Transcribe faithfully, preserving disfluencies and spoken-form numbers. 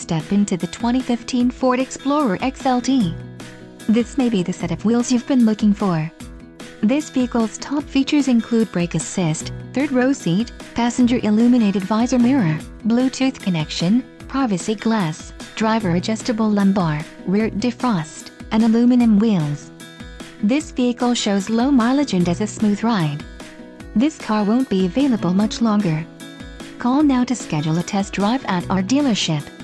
step into the twenty fifteen Ford Explorer X L T. This may be the set of wheels you've been looking for. This vehicle's top features include brake assist, third row seat, passenger illuminated visor mirror, Bluetooth connection, privacy glass, driver adjustable lumbar, rear defrost, and aluminum wheels. This vehicle shows low mileage and has a smooth ride. This car won't be available much longer. Call now to schedule a test drive at our dealership.